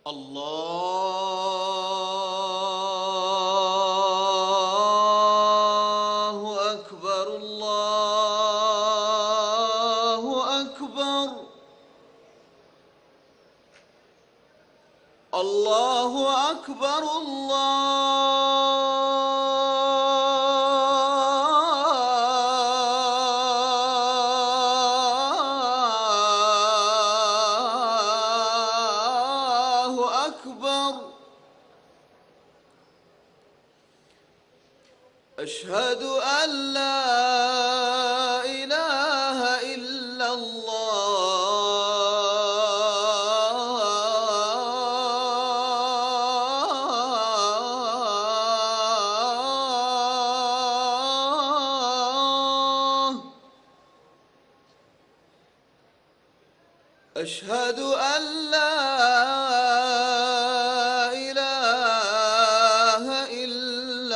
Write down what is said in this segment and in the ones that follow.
الله أكبر الله أكبر الله أكبر الله أكبر. أشهد أن لا إله إلا الله. أشهد أن لا إله إلا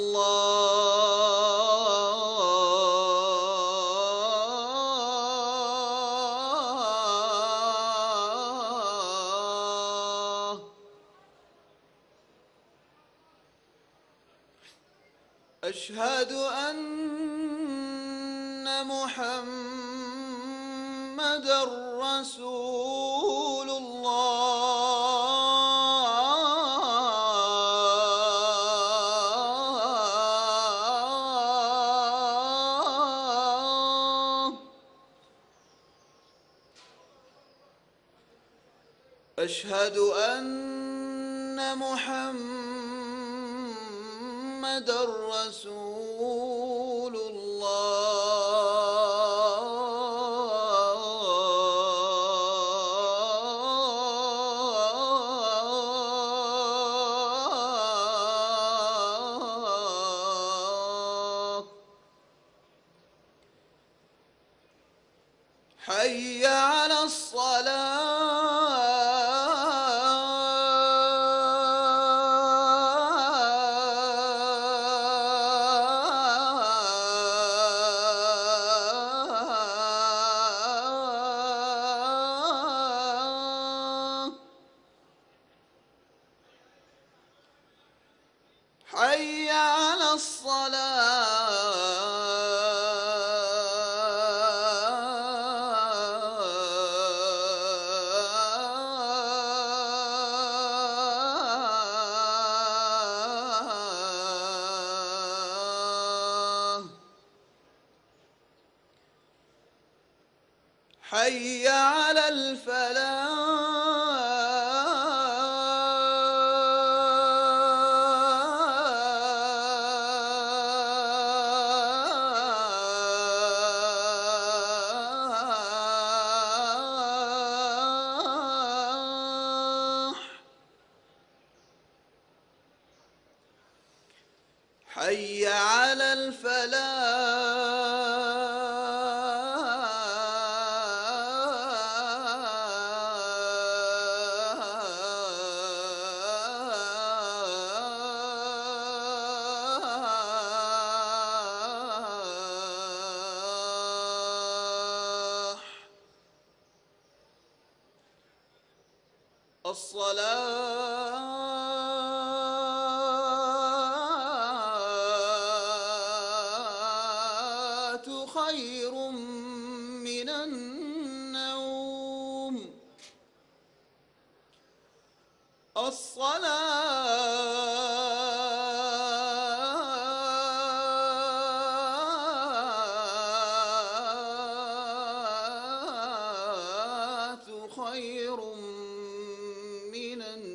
الله. أشهد أن محمدًا رسول الله. أشهد أن محمدًا رسول الله. حي على الصلاة. حي على الصلاة. حي على الفلاح. حي على الفلاح. الصلاة خير من النوم. الصلاة خير من النوم.